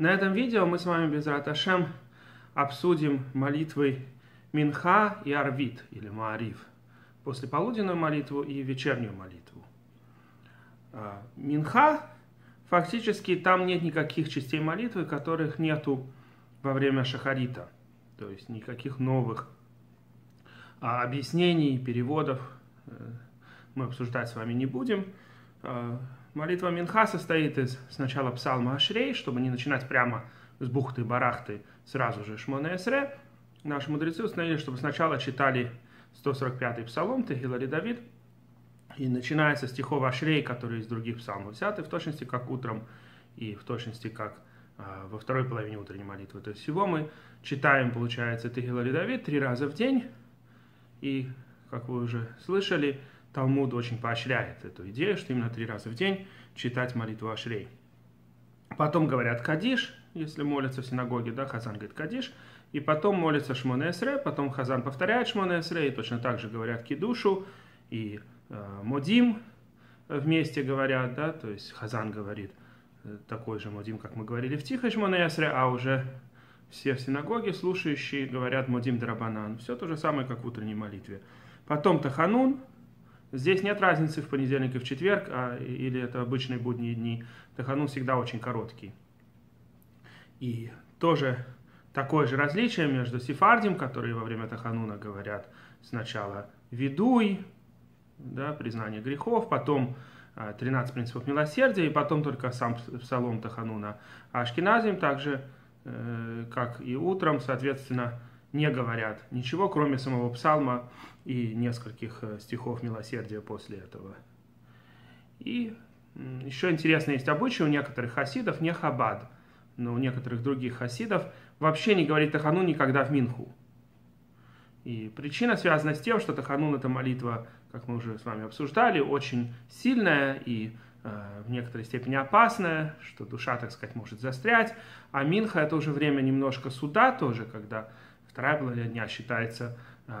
На этом видео мы с вами Безрат Ашем обсудим молитвы Минха и Арвит, или Маарив, послеполуденную молитву и вечернюю молитву. Минха, фактически там нет никаких частей молитвы, которых нету во время шахарита, то есть никаких новых объяснений, переводов мы обсуждать с вами не будем. Молитва Минха состоит из сначала псалма Ашрей, чтобы не начинать прямо с бухты-барахты, сразу же Шмоне Эсре. Наши мудрецы установили, чтобы сначала читали 145-й псалом, Техилари Давид, и начиная со стихов Ашрей, которые из других псалмов взяты, в точности как утром и в точности как во второй половине утренней молитвы. То есть всего мы читаем, получается, Техилари Давид 3 раза в день, и, как вы уже слышали, Талмуд очень поощряет эту идею, что именно 3 раза в день читать молитву Ашрей. Потом говорят Кадиш, если молятся в синагоге, да, Хазан говорит Кадиш, и потом молится Шмоне Эсре, потом Хазан повторяет Шмоне Эсре, и точно так же говорят Кидушу, и Модим вместе говорят, да, то есть Хазан говорит такой же Модим, как мы говорили в Тихой Шмоне Эсре, а уже все в синагоге слушающие говорят Модим Дарабанан. Все то же самое, как в утренней молитве. Потом Таханун. Здесь нет разницы в понедельник и в четверг, или это обычные будние дни. Таханун всегда очень короткий. И тоже такое же различие между сефардим, которые во время Тахануна говорят сначала «видуй», да, признание грехов, потом 13 принципов милосердия, и потом только сам псалом Тахануна. А ашкеназим также, как и утром, соответственно, не говорят ничего, кроме самого псалма и нескольких стихов милосердия после этого. И еще интересно, есть обычай у некоторых хасидов, не Хабад, но у некоторых других хасидов вообще не говорить Таханун никогда в Минху. И причина связана с тем, что Таханун — это молитва, как мы уже с вами обсуждали, очень сильная и в некоторой степени опасная, что душа, так сказать, может застрять. А Минха — это уже время немножко суда тоже, когда вторая половина дня считается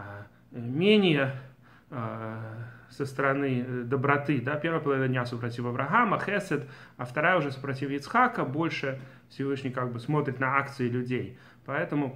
менее со стороны доброты. Да? Первая половина дня супротив Авраама, Хесед, а вторая уже супротив Ицхака, больше Всевышний как бы смотрит на акции людей. Поэтому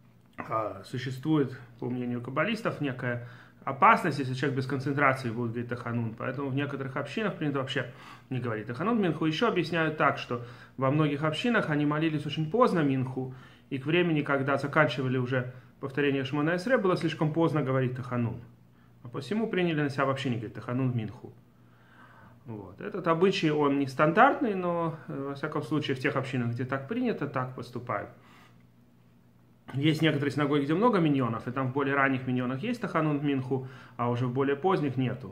существует, по мнению каббалистов, некая опасность, если человек без концентрации будет говорить Таханун. Поэтому в некоторых общинах принято вообще не говорить Таханун. Минху еще объясняют так, что во многих общинах они молились очень поздно Минху, и к времени, когда заканчивали уже повторение Шмоне Эсре, было слишком поздно говорить Таханун. А посему приняли на себя вообще не говорить Таханун в Минху. Вот. Этот обычай, он не стандартный, но, во всяком случае, в тех общинах, где так принято, так поступают. Есть некоторые синагоги, где много миньонов, и там в более ранних миньонах есть Таханун в Минху, а уже в более поздних нету.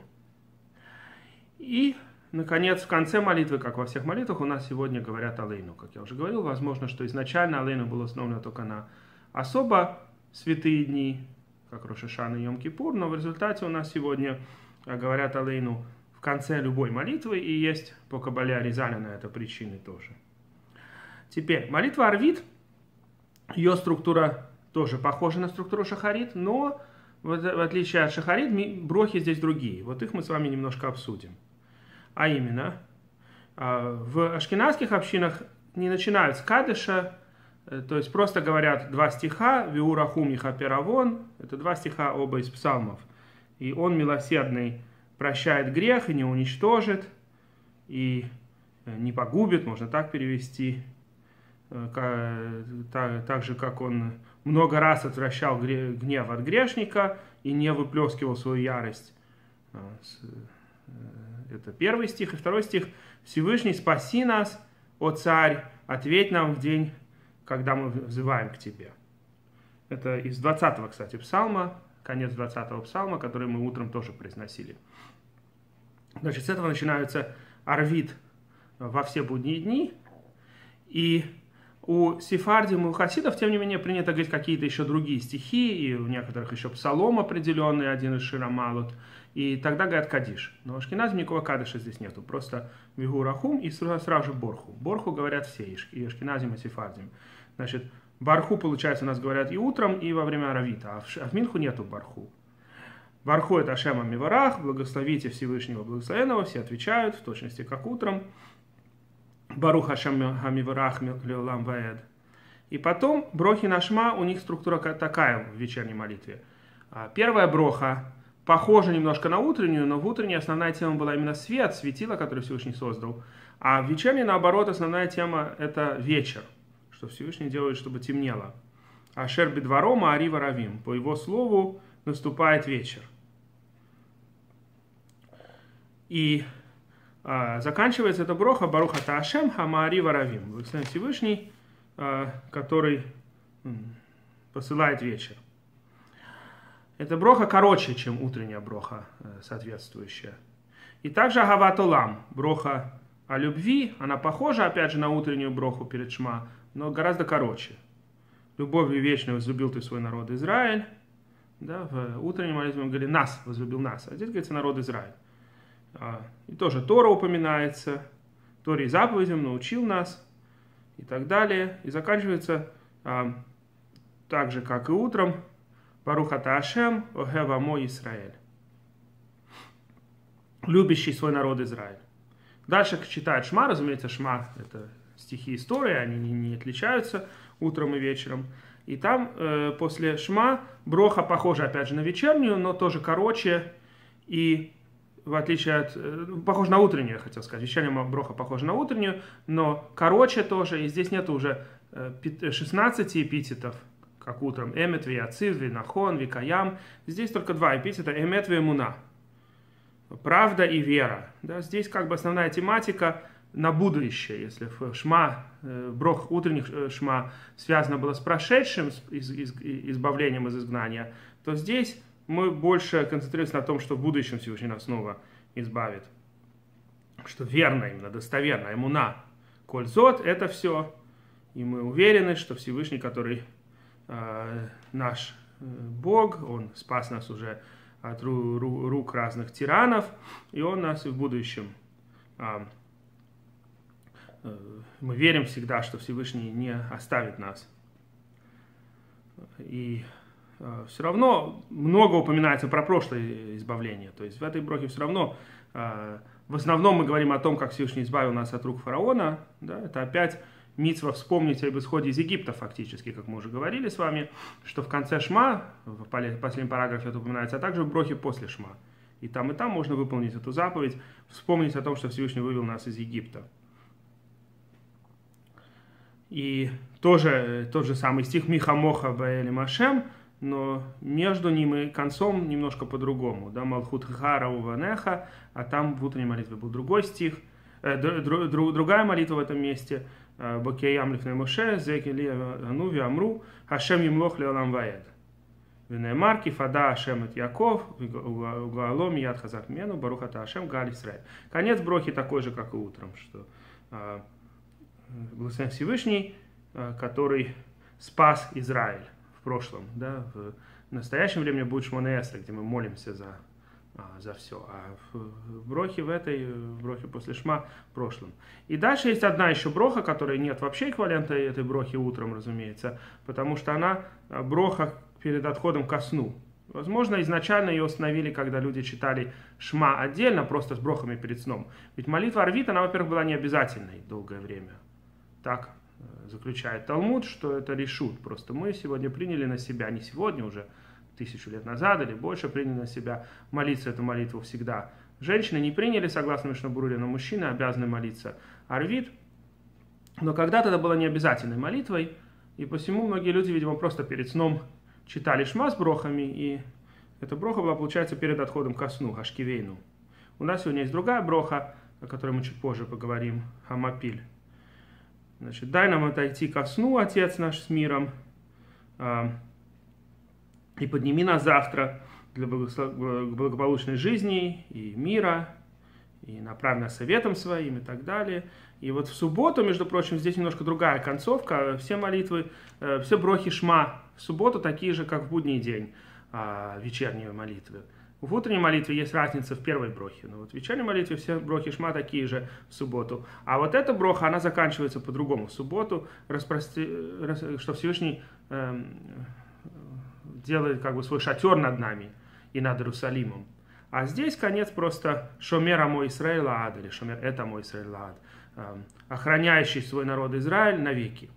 И, наконец, в конце молитвы, как во всех молитвах, у нас сегодня говорят Алейну. Как я уже говорил, возможно, что изначально Алейну было установлено только на особо святые дни, как Рош ха-Шана и Йом-Кипур, но в результате у нас сегодня говорят Алейну в конце любой молитвы, и есть по Кабале Аризаля на это причины тоже. Теперь, молитва Арвит, ее структура тоже похожа на структуру Шахарит, но в отличие от Шахарит, брохи здесь другие. Вот их мы с вами немножко обсудим. А именно, в ашкеназских общинах не начинают с кадыша, то есть просто говорят 2 стиха, «Виурахум Михаперавон», это 2 стиха оба из псалмов. И он милосердный прощает грех и не уничтожит, и не погубит, можно так перевести, так же, как он много раз отвращал гнев от грешника и не выплескивал свою ярость. Это 1 стих. И 2 стих. «Всевышний, спаси нас, о царь, ответь нам в день, когда мы взываем к тебе». Это из 20-го, кстати, псалма, конец 20-го псалма, который мы утром тоже произносили. Значит, с этого начинается Арвит во все будние дни. И у сефардим и у хасидов, тем не менее, принято говорить какие-то еще другие стихи, и у некоторых еще псалом определенный, один из Ширамалот, и тогда говорят Кадиш. Но у ашкеназим никакого Кадиша здесь нету, просто Вигу Рахум и сразу же Борху. Борху говорят все, и ашкеназим, и сефардим. Значит, Барху, получается, у нас говорят и утром, и во время Аравита, а в Минху нету Барху. Барху — это Ашема Миварах, благословите Всевышнего Благословенного, все отвечают, в точности как утром. Барух Хашем Хамиварах Леолам Ваэд. И потом брохи на шма, у них структура такая в вечерней молитве. Первая броха похожа немножко на утреннюю, но в утренней основная тема была именно свет, светило, который Всевышний создал. А в вечерней, наоборот, основная тема – это вечер, что Всевышний делает, чтобы темнело. Ашер бедваром аари варавим. По его слову наступает вечер. И заканчивается эта броха Барух ата Ашем хамаари варавим. Благословен Всевышний, который посылает вечер. Эта броха короче, чем утренняя броха соответствующая. И также Агават Олам, броха о любви, она похожа, опять же, на утреннюю броху перед Шма, но гораздо короче. Любовью вечной возлюбил ты свой народ Израиль. Да, в утренней молитве мы говорили, нас возлюбил нас, а здесь говорится народ Израиль. И тоже Тора упоминается, Торе и заповедям научил нас и так далее. И заканчивается так же, как и утром, Барух ата Ашем огев амо Исраэль. Любящий свой народ Израиль. Дальше читает Шма, разумеется, Шма это стихи истории, они не отличаются утром и вечером. И там после Шма броха похожа опять же на вечернюю, но тоже короче и в отличие от... Похоже на утреннюю, я хотел сказать. Вечерняя броха похожа на утреннюю, но короче тоже. И здесь нет уже 16 эпитетов, как утром. Эмет, Вияцив, Винахон, Викаям. Здесь только 2 эпитета. Эмет, Виэмуна. Правда и вера. Да, здесь как бы основная тематика на будущее. Если в Шма, брох утренних Шма связано было с прошедшим, с избавлением из изгнания, то здесь мы больше концентрируемся на том, что в будущем Всевышний нас снова избавит. Что верно именно, достоверно. Эмуна, кользот, это все. И мы уверены, что Всевышний, который наш Бог, Он спас нас уже от рук разных тиранов, и Он нас и в будущем. Мы верим всегда, что Всевышний не оставит нас. И все равно много упоминается про прошлое избавление. То есть в этой брохе все равно, в основном мы говорим о том, как Всевышний избавил нас от рук фараона. Да, это опять мицва вспомнить об исходе из Египта фактически, как мы уже говорили с вами, что в конце Шма, в последнем параграфе это упоминается, а также в брохе после Шма. И там можно выполнить эту заповедь, вспомнить о том, что Всевышний вывел нас из Египта. И тоже тот же самый стих «Михамоха баэли машем», но между ним и концом немножко по-другому. Да, «Малхут хара уванеха», а там в утренней молитве был другой стих, другая молитва в этом месте. «Бокеям лифней Моше, зеки ли ануви амру, Хашем емлох леолам ваэд». «Венемар кифада Ашем эт Яков, угаалом яд хазак мену, барух ата Ашем галь Исраэль». Конец брохи такой же, как и утром, что благословен Всевышний, который спас Израиль в прошлом. Да, в настоящем времени будет Шмоне Эсрей, где мы молимся за все. А в брохе в брохе после Шма в прошлом. И дальше есть одна еще броха, которой нет вообще эквивалента этой брохи утром, разумеется, потому что она броха перед отходом ко сну. Возможно, изначально ее установили, когда люди читали Шма отдельно, просто с брохами перед сном. Ведь молитва Арвит, она, во-первых, была не обязательной долгое время. Так заключает Талмуд, что это решут. Просто мы сегодня приняли на себя, не сегодня, уже 1000 лет назад или больше, приняли на себя молиться эту молитву всегда. Женщины не приняли, согласно Мишна Бруре, но мужчины обязаны молиться Арвит. Но когда-то это было не обязательной молитвой, и посему многие люди, видимо, просто перед сном читали Шма с брохами, и эта броха была, получается, перед отходом ко сну, Ашкивейну. У нас сегодня есть другая броха, о которой мы чуть позже поговорим, Хамапиль. Значит, дай нам отойти ко сну, Отец наш с миром, и подними нас завтра для благополучной жизни и мира, и направь нас советом своим и так далее. И вот в субботу, между прочим, здесь немножко другая концовка. Все молитвы, все брохи Шма в субботу такие же, как в будний день, вечерние молитвы. В утренней молитве есть разница в первой брохе, но вот в вечерней молитве все брохи Шма такие же в субботу. А вот эта броха, она заканчивается по-другому. В субботу, что Всевышний делает как бы свой шатер над нами и над Иерусалимом. А здесь конец просто «Шомер амо Исраэль лаад», или «Шомер это амо Исраэль лаад». охраняющий свой народ Израиль навеки.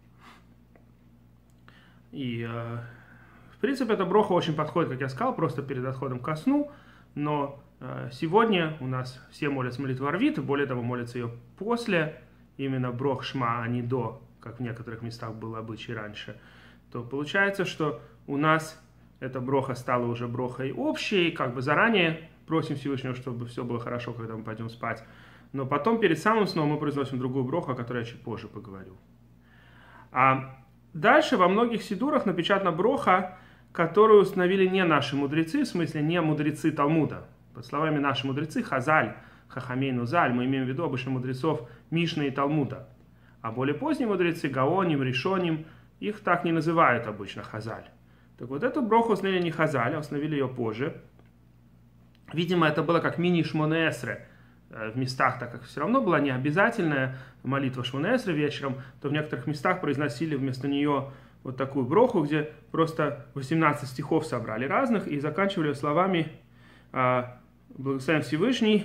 И, в принципе, эта броха очень подходит, как я сказал, просто перед отходом ко сну, но сегодня у нас все молятся молитву Арвит, и более того, молятся ее после, именно брох Шма, а не до, как в некоторых местах был обычай раньше. То получается, что у нас эта броха стала уже брохой общей, как бы заранее просим Всевышнего, чтобы все было хорошо, когда мы пойдем спать. Но потом, перед самым сном, мы произносим другую броху, о которой я чуть позже поговорю. А дальше во многих сидурах напечатана броха, которую установили не наши мудрецы, в смысле не мудрецы Талмуда. Под словами наши мудрецы, Хазаль, Хахамейну Заль, мы имеем в виду обычно мудрецов Мишны и Талмуда. А более поздние мудрецы, Гаоним, Ришоним, их так не называют обычно Хазаль. Так вот, эту броху установили не Хазаль, а установили ее позже. Видимо, это было как мини-Шмоне-Эсре в местах, так как все равно была не обязательная молитва Шмоне-Эсре вечером, то в некоторых местах произносили вместо нее вот такую броху, где просто 18 стихов собрали разных и заканчивали словами «Благословен Всевышний,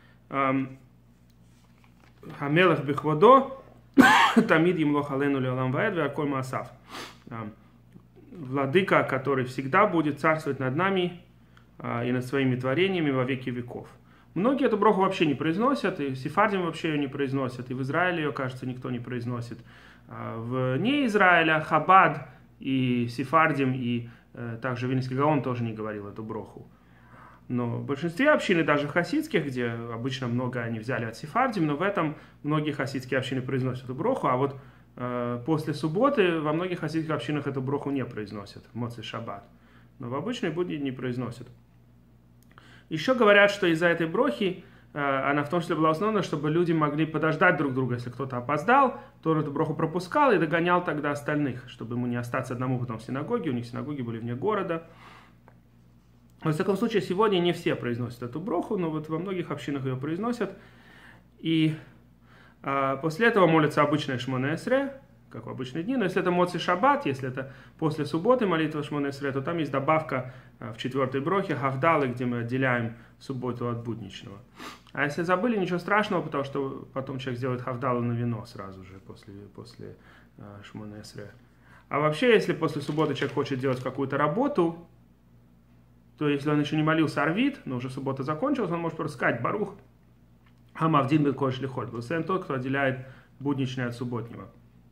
Хамелах Бехводо, Тамид Емлох Алену Леолам Ваэд Веарколь Маасав». Владыка, который всегда будет царствовать над нами и над своими творениями во веки веков. Многие эту броху вообще не произносят, и сефардим вообще ее не произносят, и в Израиле ее, кажется, никто не произносит. Вне Израиля Хабад и сефардим, и также Вильнюсский Гаон тоже не говорил эту броху. Но в большинстве общин, даже хасидских, где обычно много они взяли от сефардим, но в этом многие хасидские общины произносят эту броху, а вот после субботы во многих хасидских общинах эту броху не произносят, в Моцей Шаббат. Но в обычные будни не произносят. Еще говорят, что из-за этой брохи, она в том числе была установлена, чтобы люди могли подождать друг друга. Если кто-то опоздал, то он эту броху пропускал и догонял тогда остальных, чтобы ему не остаться одному потом в синагоге. У них синагоги были вне города. Во всяком случае, сегодня не все произносят эту броху, но вот во многих общинах ее произносят. И после этого молятся обычное Шмоне-Эсре, как в обычные дни. Но если это Моцей Шаббат, если это после субботы молитва Шмоне-Эсре, то там есть добавка в 4-й брохе Хавдалы, где мы отделяем субботу от будничного. А если забыли, ничего страшного, потому что потом человек сделает Хавдалу на вино сразу же после Шмоне-Эсре. А вообще, если после субботы человек хочет делать какую-то работу, то если он еще не молился Арвит, но уже суббота закончилась, он может просто сказать Барух Хамавдин бет коль шлихот. Благословен тот, кто отделяет будничное от субботнего.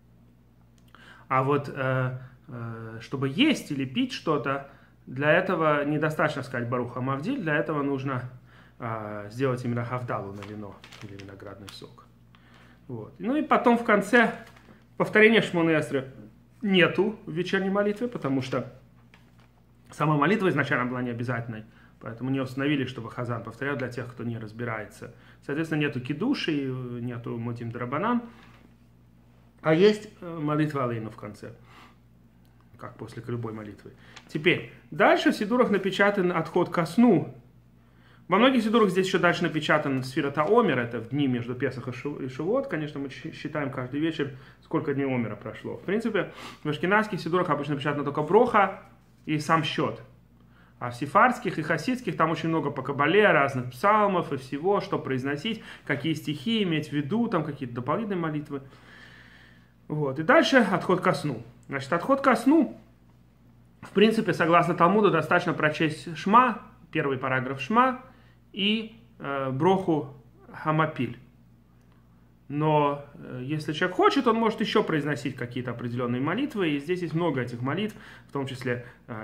А вот чтобы есть или пить что-то, для этого недостаточно сказать Барух Хамавдиль, для этого нужно сделать именно хавдалу на вино или виноградный сок. Вот. Ну и потом в конце повторения Шмоне-Эсре нету в вечерней молитве, потому что сама молитва изначально была не обязательной, поэтому не установили, чтобы Хазан повторял для тех, кто не разбирается. Соответственно, нету кидуши, нету мотим драбанан, а есть молитва алейну в конце, как после любой молитвы. Теперь, дальше в сидурах напечатан отход ко сну. Во многих сидурах здесь еще дальше напечатан Сфират ха-Омер, это в дни между Песах и Шавуот. Конечно, мы считаем каждый вечер, сколько дней Омера прошло. В принципе, в ашкеназских сидурах обычно напечатана только броха и сам счет. А в сефардских и хасидских там очень много по кабале, разных псалмов и всего, что произносить, какие стихи иметь в виду, там какие-то дополнительные молитвы. Вот. И дальше отход ко сну. Значит, отход ко сну, в принципе, согласно Талмуду, достаточно прочесть Шма, первый параграф Шма, и броху Хамапиль. Но если человек хочет, он может еще произносить какие-то определенные молитвы. И здесь есть много этих молитв, в том числе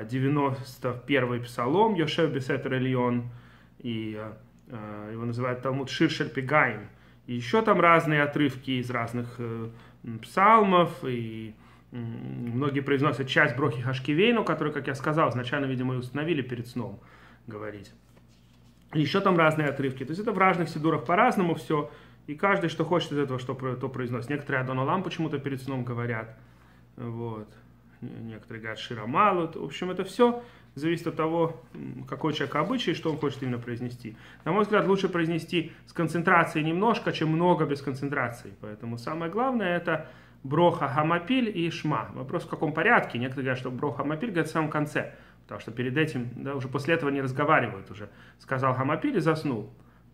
91-й псалом Йошев Бесетер Эльон, и его называют Талмуд Шир Шель Пегаим. И еще там разные отрывки из разных псалмов, и многие произносят часть брохи Хашкивейну, которую, как я сказал, изначально, видимо, и установили перед сном говорить. И еще там разные отрывки. То есть это в разных сидурах по-разному все. И каждый, что хочет из этого, то произносит. Некоторые Адон Олам почему-то перед сном говорят. Вот. Некоторые говорят Ширамалу. В общем, это все зависит от того, какой человек обычай и что он хочет именно произнести. На мой взгляд, лучше произнести с концентрацией немножко, чем много без концентрации. Поэтому самое главное это броха Хамапиль и Шма. Вопрос в каком порядке. Некоторые говорят, что броха Хамапиль говорят в самом конце. Потому что перед этим, да, уже после этого не разговаривают уже. Сказал Хамапиль и заснул.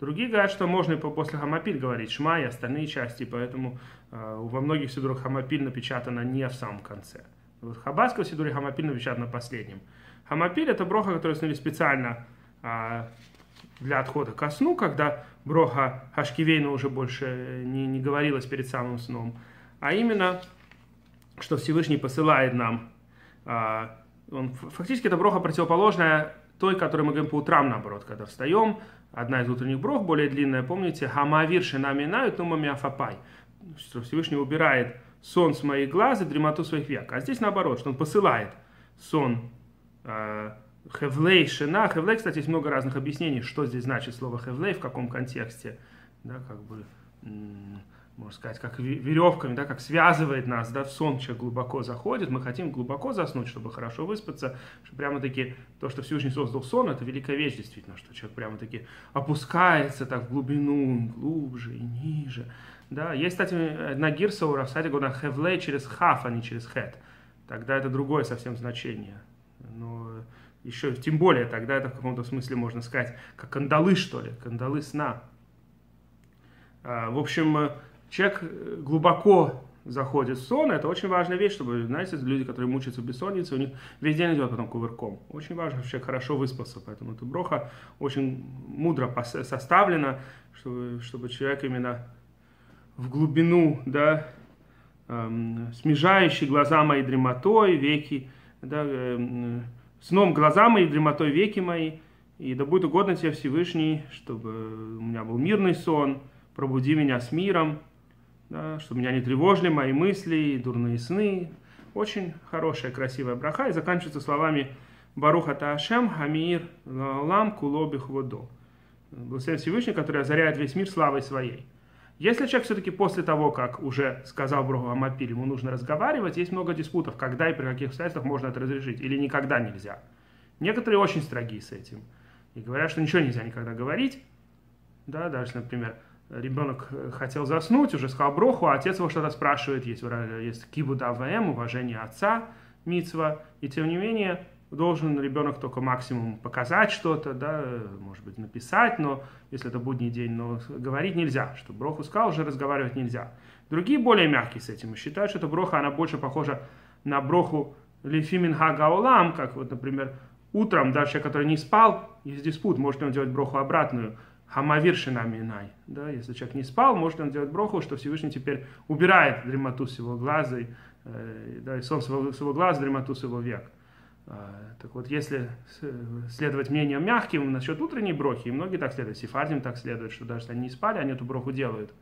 Другие говорят, что можно и после хамапиль говорить шма и остальные части, поэтому во многих сидурах хамапиль напечатано не в самом конце. В хаббатском сидуре хамапиль напечатано последним. Хамапиль — это броха, которую установили специально для отхода ко сну, когда броха хашкивейна уже больше не говорилась перед самым сном, а именно, что Всевышний посылает нам. Фактически это броха противоположная той, которую мы говорим по утрам, наоборот, когда встаем. Одна из утренних брох, более длинная, помните, хамавир шинами нают нумами афапай, что Всевышний убирает сон с моих глаз и дремоту своих век. А здесь наоборот, что он посылает сон хевлей шина. Хевлей, кстати, есть много разных объяснений, что здесь значит слово хевлей, в каком контексте, да, как бы, можно сказать, как веревками, да, как связывает нас, да, в сон человек глубоко заходит, мы хотим глубоко заснуть, чтобы хорошо выспаться, что прямо-таки то, что Всевышний создал сон, это великая вещь, действительно, что человек прямо-таки опускается так в глубину, глубже и ниже, да. Есть, кстати, на гирса у Раф Садика на хевлей через хав, а не через хет, тогда это другое совсем значение, но еще, тем более, тогда это в каком-то смысле можно сказать, как кандалы, что ли, кандалы сна. В общем, человек глубоко заходит в сон, это очень важная вещь, чтобы, знаете, люди, которые мучаются бессонницей, у них весь день идет потом кувырком. Очень важно, чтобы человек хорошо выспался, поэтому эта броха очень мудро составлена, чтобы человек именно в глубину, да, смежающий глаза мои дремотой, веки, да, сном глаза мои, дремотой веки мои, и да будет угодно тебе, Всевышний, чтобы у меня был мирный сон, пробуди меня с миром, да, чтобы меня не тревожили мои мысли и дурные сны. Очень хорошая, красивая браха, и заканчивается словами Барух ата Ашем хамир лаолам куло бихводо. Благословен Всевышний, который озаряет весь мир славой своей. Если человек все-таки после того, как уже сказал броху хамапиль, ему нужно разговаривать, есть много диспутов, когда и при каких обстоятельствах можно это разрешить, или никогда нельзя. Некоторые очень строги с этим и говорят, что ничего нельзя никогда говорить. Да, даже, например, ребенок хотел заснуть, уже сказал броху, а отец его что-то спрашивает, есть кибуд АВМ, уважение отца, мицва, и тем не менее должен ребенок только максимум показать что-то, да, может быть написать, но если это будний день, но говорить нельзя, что броху сказал, уже разговаривать нельзя. Другие более мягкие с этим считают, что эта броха, она больше похожа на броху лифимин хагаулам, как вот, например, утром, даже человек, который не спал, есть диспут, может ли он делать броху обратную, хамавир шинами инай, да, если человек не спал, может ли он делать броху, что Всевышний теперь убирает дремоту с его глаза, да, и сон с его глаза, дремоту с его век. Так вот, если следовать мнениям мягким насчет утренней брохи, и многие так следуют, сефардим так следуют, что даже если они не спали, они эту броху делают,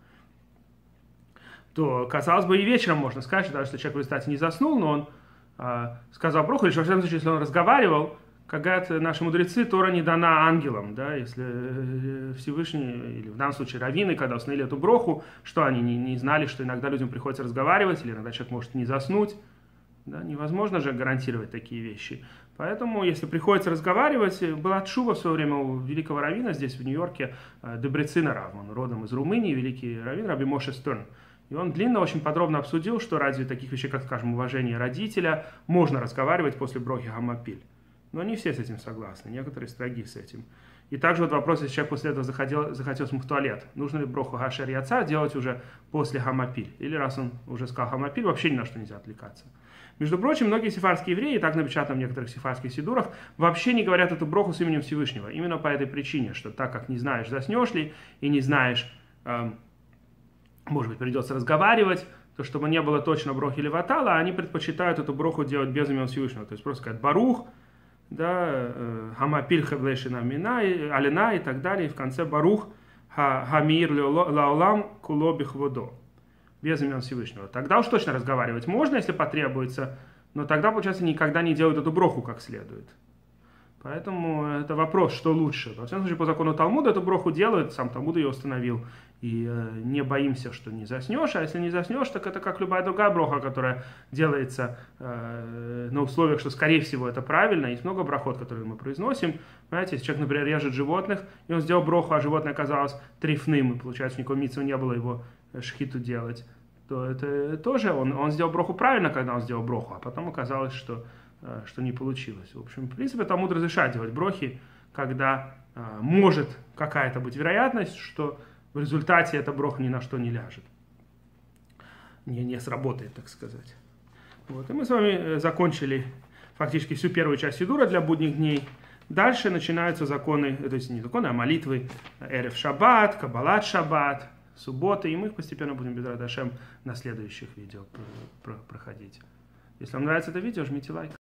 то, казалось бы, и вечером можно сказать, что даже если человек в результате не заснул, но он сказал броху, или, во всяком случае, если он разговаривал, как говорят наши мудрецы, Тора не дана ангелам, да, если Всевышний, или в данном случае раввины, когда установили эту броху, что они не знали, что иногда людям приходится разговаривать, или иногда человек может не заснуть. Да, невозможно же гарантировать такие вещи. Поэтому, если приходится разговаривать, была тшува в свое время у великого раввина здесь, в Нью-Йорке, Дебрецина Рав, он родом из Румынии, великий раввин Раби Моше Стерн. И он длинно, очень подробно обсудил, что ради таких вещей, как, скажем, уважение родителя, можно разговаривать после брохи хамапиль. Но не все с этим согласны, некоторые строги с этим. И также вот вопрос, если человек после этого захотел смыть в туалет, нужно ли броху гашер яца делать уже после хамапиль? Или раз он уже сказал хамапиль, вообще ни на что нельзя отвлекаться. Между прочим, многие сефардские евреи, так напечатано в некоторых сефардских сидурах, вообще не говорят эту броху с именем Всевышнего. Именно по этой причине, что так как не знаешь, заснешь ли, и не знаешь, может быть, придется разговаривать, то чтобы не было точно брохи или ватала, они предпочитают эту броху делать без имен Всевышнего. То есть просто сказать барух, да, хамапиль хевлешина мина, алина и так далее, и в конце барух хамир лаолам куло бихводо. Без имен Всевышнего. Тогда уж точно разговаривать можно, если потребуется, но тогда, получается, никогда не делают эту броху как следует. Поэтому это вопрос, что лучше. Во всяком случае, по закону Талмуда эту броху делают, сам Талмуд ее установил, и не боимся, что не заснешь, а если не заснешь, так это как любая другая броха, которая делается на условиях, что, скорее всего, это правильно. Есть много брохот, которые мы произносим. Понимаете, если человек, например, режет животных, и он сделал броху, а животное оказалось трифным, и, получается, никакого митцва не было его шхиту делать, то это тоже он сделал броху правильно, когда он сделал броху, а потом оказалось, что не получилось. В общем, в принципе, Талмуд разрешает делать брохи, когда может какая-то быть вероятность, что в результате эта броха ни на что не ляжет. Не сработает, так сказать. Вот. И мы с вами закончили фактически всю первую часть Сидура для будних дней. Дальше начинаются законы, то есть не законы, а молитвы Эрев Шаббат, Каббалат Шаббат, субботы. И мы их постепенно будем, Безрат Ашем, на следующих видео проходить. Если вам нравится это видео, жмите лайк.